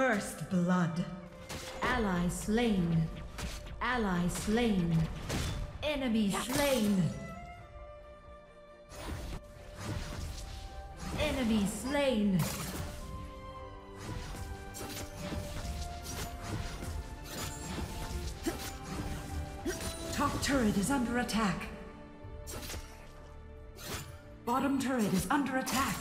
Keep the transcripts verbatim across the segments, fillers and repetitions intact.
First blood. Ally slain. Ally slain. Enemy slain. Enemy slain. Top turret is under attack. Bottom turret is under attack.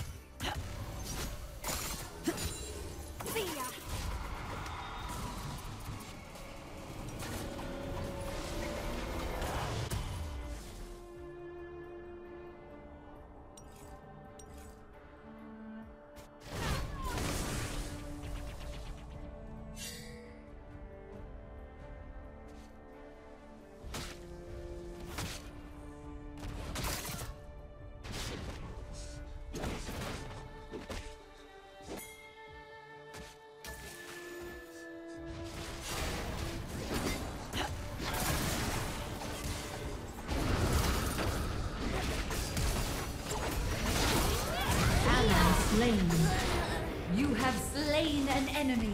Slain. You have slain an enemy.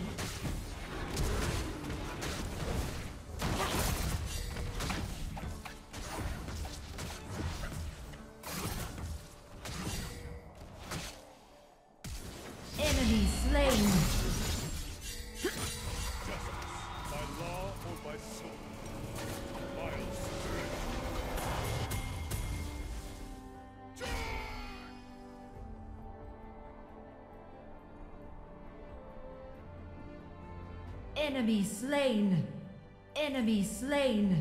Enemy slain. By law or by sword. Enemy slain. Enemy slain.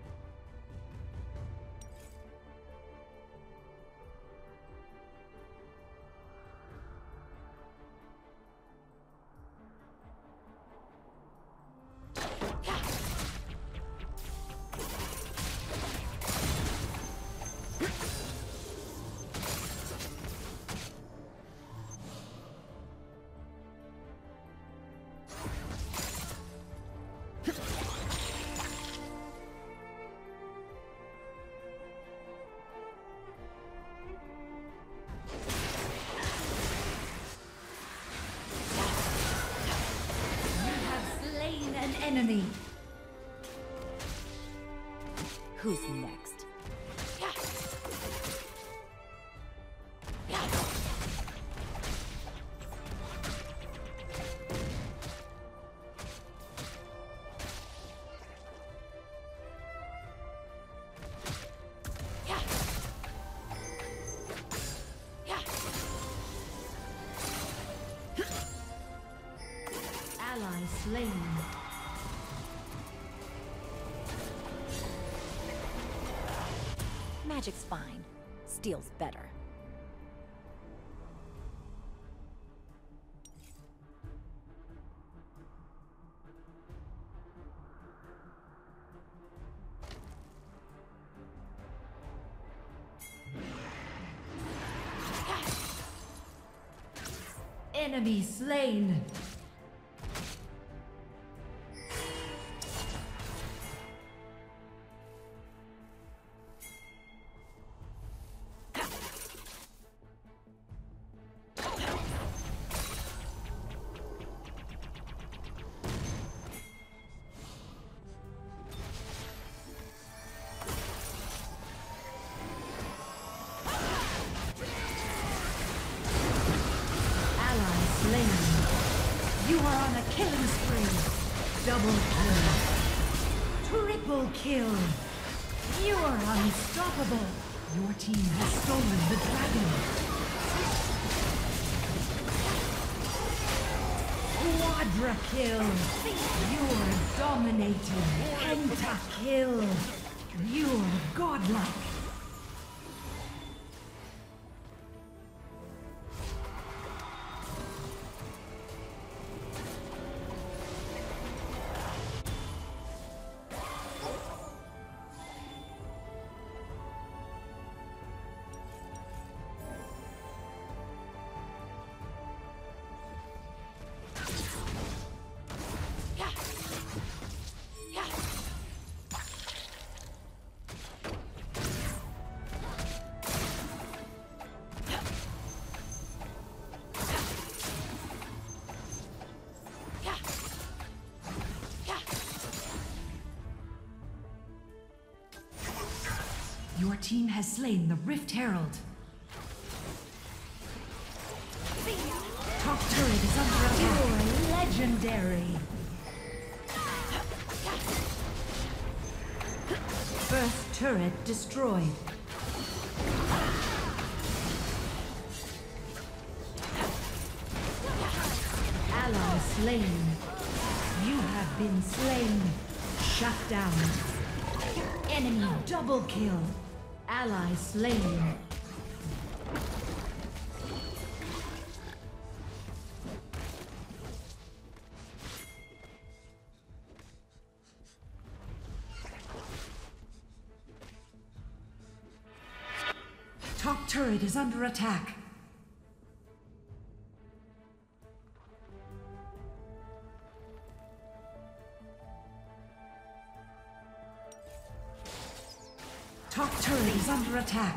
Enemy. Who's next? Ally slain. Magic's fine. Steel's better. Enemy slain. You are on a killing spree. Double kill. Triple kill. You are unstoppable. Your team has stolen the dragon. Quadra kill. You're dominating. Pentakill. You're godlike. Your team has slain the Rift Herald. Top turret is under attack. You're legendary. First turret destroyed. Ally slain. You have been slain. Shut down. Enemy double kill. Ally slain. Top turret is under attack. Top turret is under attack.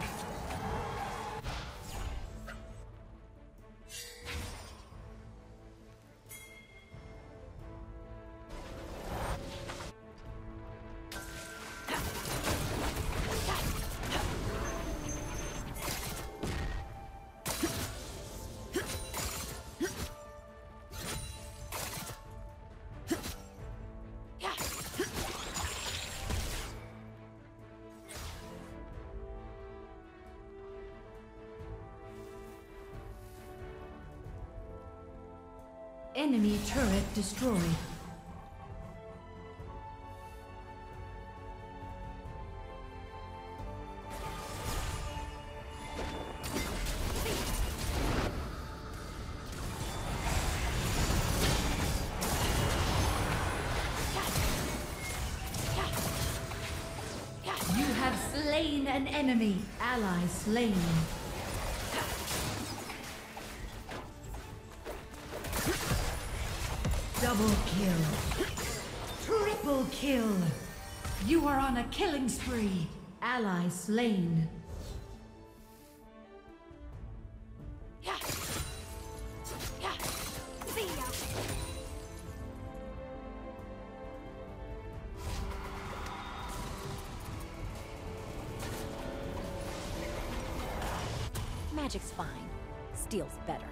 Enemy turret destroyed. You have slain an enemy. Ally slain. Double kill. Triple kill. You are on a killing spree. Ally slain. Magic's fine. Steel's better.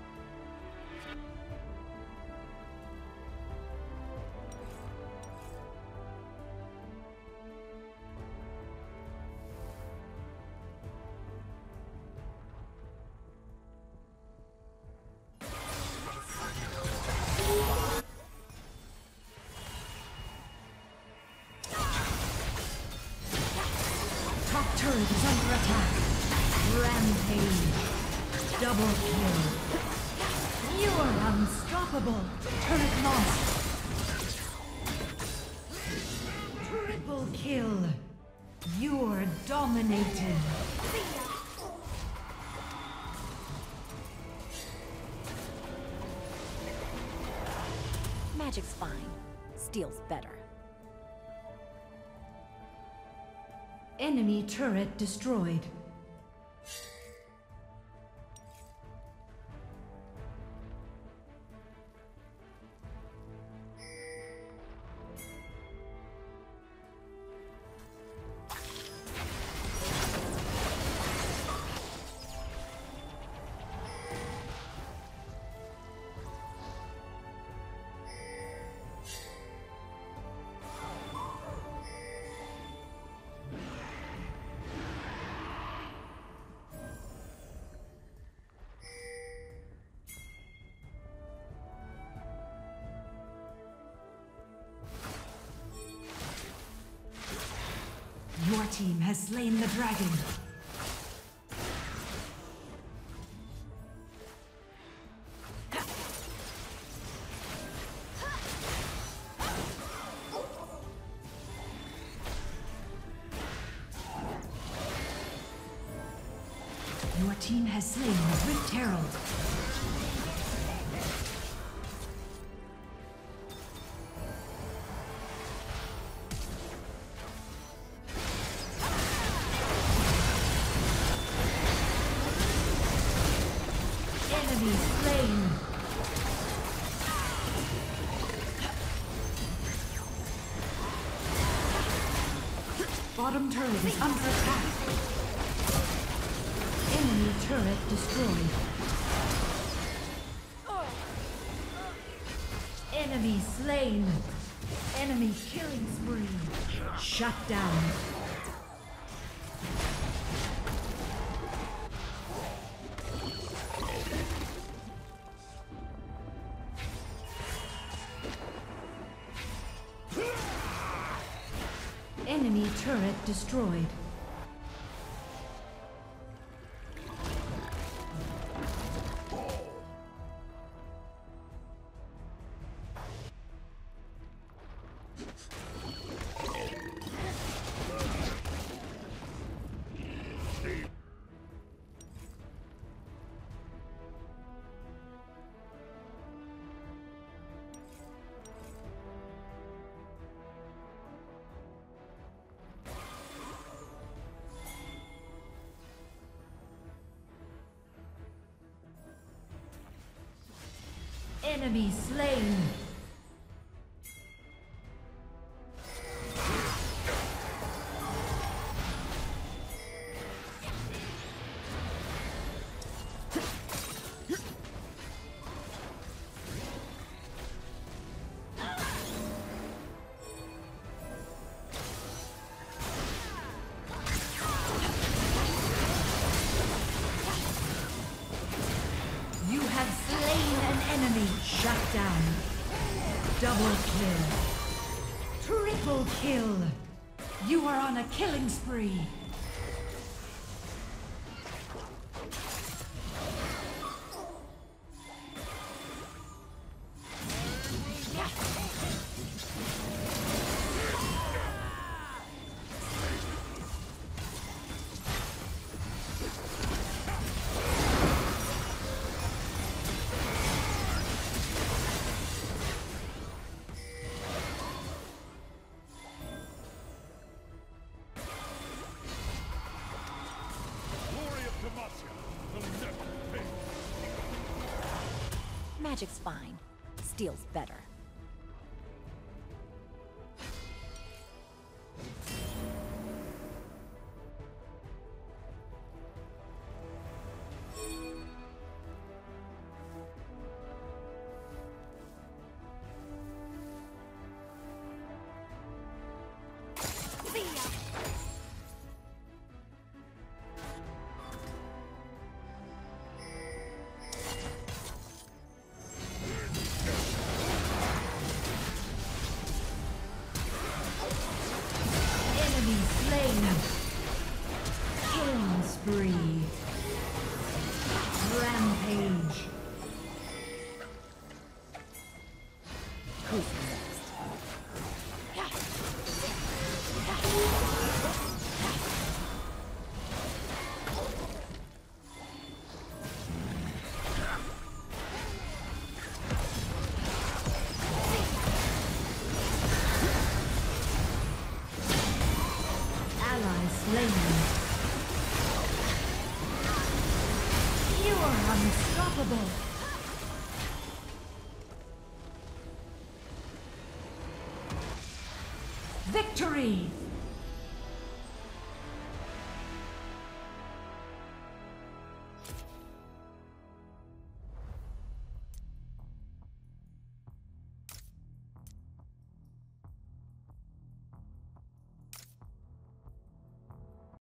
Top turret is under attack. Rampage. Double kill. You are unstoppable. Turret lost. Triple kill. You're dominated. Magic's fine. Steel's better. Enemy turret destroyed. Your team has slain the dragon. Your team has slain the Rift Herald. Bottom turret is under attack. Enemy turret destroyed. Enemy slain. Enemy killing spree. Shut down. Enemy turret destroyed. Enemy slain. You have slain an enemy. Shut down. Double kill. Triple kill. You are on a killing spree. Magic's fine. Steel's better. Killing spree. Rampage. Who's next? Slain. You are unstoppable. Victory!